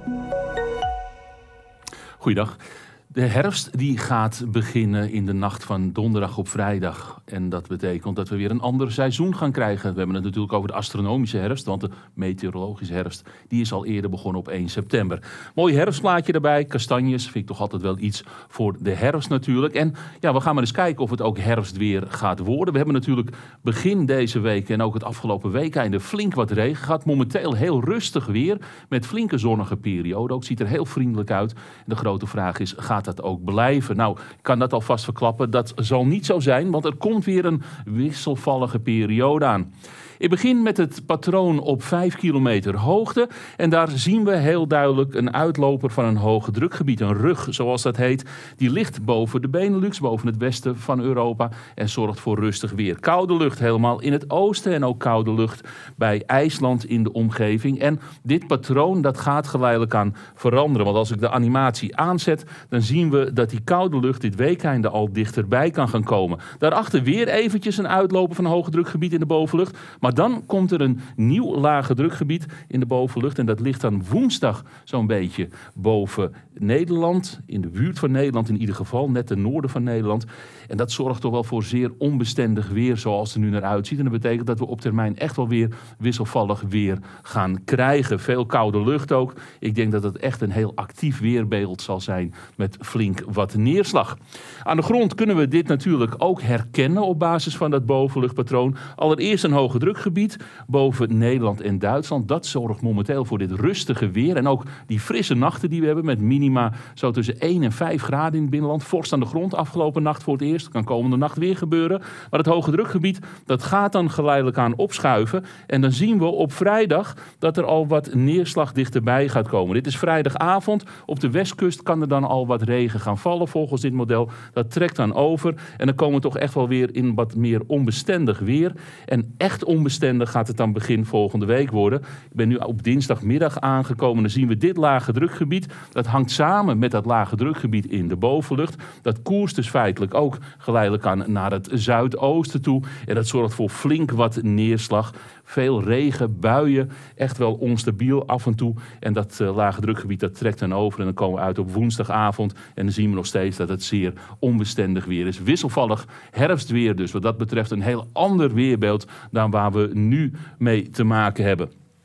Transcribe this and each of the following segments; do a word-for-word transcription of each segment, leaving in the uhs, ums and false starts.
Goeiedag. De herfst die gaat beginnen in de nacht van donderdag op vrijdag. En dat betekent dat we weer een ander seizoen gaan krijgen. We hebben het natuurlijk over de astronomische herfst, want de meteorologische herfst die is al eerder begonnen op één september. Mooi herfstplaatje erbij, kastanjes, vind ik toch altijd wel iets voor de herfst natuurlijk. En ja, we gaan maar eens kijken of het ook herfstweer gaat worden. We hebben natuurlijk begin deze week en ook het afgelopen weekende flink wat regen gehad. Momenteel heel rustig weer met flinke zonnige perioden. Ook ziet er heel vriendelijk uit. En de grote vraag is, gaat dat ook blijven? Nou, ik kan dat alvast verklappen. Dat zal niet zo zijn, want er komt weer een wisselvallige periode aan. Ik begin met het patroon op vijf kilometer hoogte. En daar zien we heel duidelijk een uitloper van een hoge drukgebied. Een rug, zoals dat heet. Die ligt boven de Benelux, boven het westen van Europa. En zorgt voor rustig weer. Koude lucht helemaal in het oosten. En ook koude lucht bij IJsland in de omgeving. En dit patroon dat gaat geleidelijk aan veranderen. Want als ik de animatie aanzet, dan zien we dat die koude lucht dit weekende al dichterbij kan gaan komen. Daarachter weer eventjes een uitloper van een hoge drukgebied in de bovenlucht. Maar dan komt er een nieuw lage drukgebied in de bovenlucht. En dat ligt dan woensdag zo'n beetje boven Nederland. In de buurt van Nederland in ieder geval. Net ten noorden van Nederland. En dat zorgt toch wel voor zeer onbestendig weer zoals het er nu naar uitziet. En dat betekent dat we op termijn echt wel weer wisselvallig weer gaan krijgen. Veel koude lucht ook. Ik denk dat het echt een heel actief weerbeeld zal zijn met flink wat neerslag. Aan de grond kunnen we dit natuurlijk ook herkennen op basis van dat bovenluchtpatroon. Allereerst een hoge druk. Gebied boven Nederland en Duitsland. Dat zorgt momenteel voor dit rustige weer. En ook die frisse nachten die we hebben met minima zo tussen één en vijf graden in het binnenland. Vorst aan de grond afgelopen nacht voor het eerst. Kan komende nacht weer gebeuren. Maar het hoge drukgebied dat gaat dan geleidelijk aan opschuiven. En dan zien we op vrijdag dat er al wat neerslag dichterbij gaat komen. Dit is vrijdagavond. Op de westkust kan er dan al wat regen gaan vallen volgens dit model. Dat trekt dan over. En dan komen we toch echt wel weer in wat meer onbestendig weer. En echt onbestendig gaat het dan begin volgende week worden. Ik ben nu op dinsdagmiddag aangekomen. Dan zien we dit lage drukgebied. Dat hangt samen met dat lage drukgebied in de bovenlucht. Dat koerst dus feitelijk ook geleidelijk aan naar het zuidoosten toe. En dat zorgt voor flink wat neerslag. Veel regen, buien, echt wel onstabiel af en toe. En dat uh, lage drukgebied dat trekt dan over. En dan komen we uit op woensdagavond. En dan zien we nog steeds dat het zeer onbestendig weer is. Wisselvallig herfstweer dus. Wat dat betreft een heel ander weerbeeld dan waar we nu mee te maken hebben.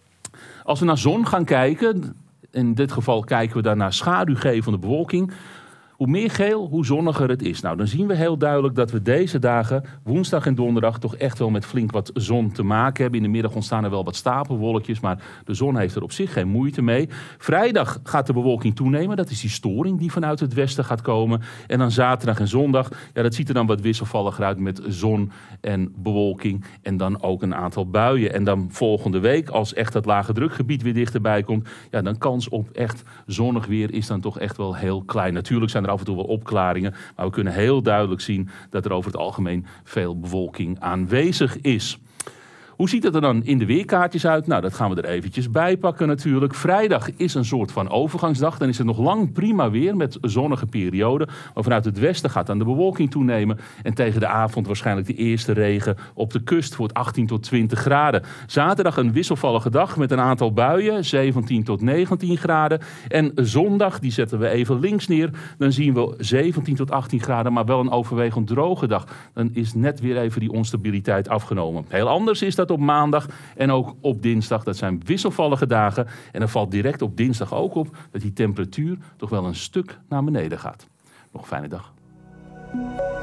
Als we naar zon gaan kijken, in dit geval kijken we daar naar schaduwgevende bewolking. Hoe meer geel, hoe zonniger het is. Nou, dan zien we heel duidelijk dat we deze dagen, woensdag en donderdag, toch echt wel met flink wat zon te maken hebben. In de middag ontstaan er wel wat stapelwolkjes, maar de zon heeft er op zich geen moeite mee. Vrijdag gaat de bewolking toenemen. Dat is die storing die vanuit het westen gaat komen. En dan zaterdag en zondag, ja, dat ziet er dan wat wisselvalliger uit met zon en bewolking. En dan ook een aantal buien. En dan volgende week, als echt dat lage drukgebied weer dichterbij komt, ja, dan kans op echt zonnig weer is dan toch echt wel heel klein. Natuurlijk zijn er af en toe wel opklaringen, maar we kunnen heel duidelijk zien dat er over het algemeen veel bewolking aanwezig is. Hoe ziet het er dan in de weerkaartjes uit? Nou, dat gaan we er eventjes bij pakken natuurlijk. Vrijdag is een soort van overgangsdag. Dan is het nog lang prima weer met zonnige perioden. Maar vanuit het westen gaat dan de bewolking toenemen. En tegen de avond waarschijnlijk de eerste regen op de kust voor achttien tot twintig graden. Zaterdag een wisselvallige dag met een aantal buien. zeventien tot negentien graden. En zondag, die zetten we even links neer. Dan zien we zeventien tot achttien graden, maar wel een overwegend droge dag. Dan is net weer even die onstabiliteit afgenomen. Heel anders is dat op maandag en ook op dinsdag. Dat zijn wisselvallige dagen. En dan valt direct op dinsdag ook op dat die temperatuur toch wel een stuk naar beneden gaat. Nog een fijne dag.